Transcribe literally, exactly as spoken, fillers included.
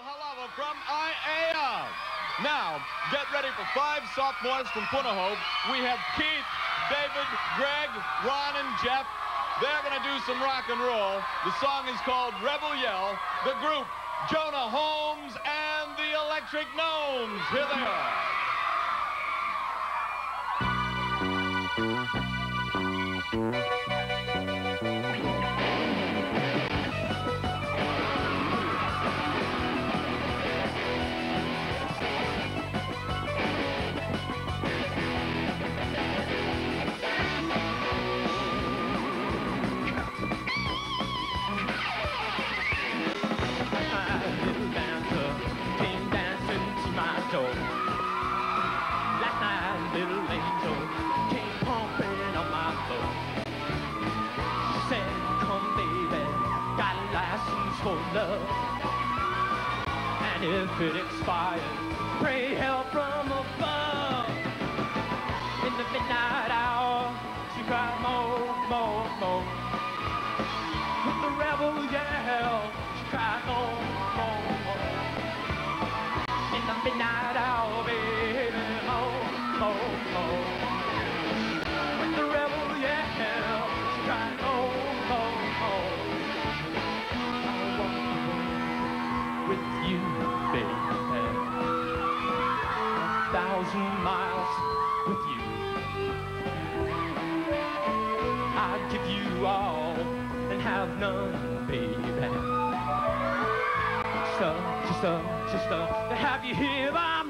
Halava from I A M. Now, get ready for five sophomores from Punahou. We have Keith, David, Greg, Ron, and Jeff. They're going to do some rock and roll. The song is called Rebel Yell. The group, Jonah Holmes and the Electric Gnomes. Here they are. Last night, little angel came pumping on my boat. She said, come baby, got a license for love. And if it expires, pray help from above. In the midnight hour, she cried more, more, more. With the rebel yell, she cried more, more, more. In the midnight hour, baby, more, more, more. With the rebel yell, she cried more, more, more. I walk with you, baby, a thousand miles with you. I'd give you all and have none, baby. Just a, just a, just a, to have you here by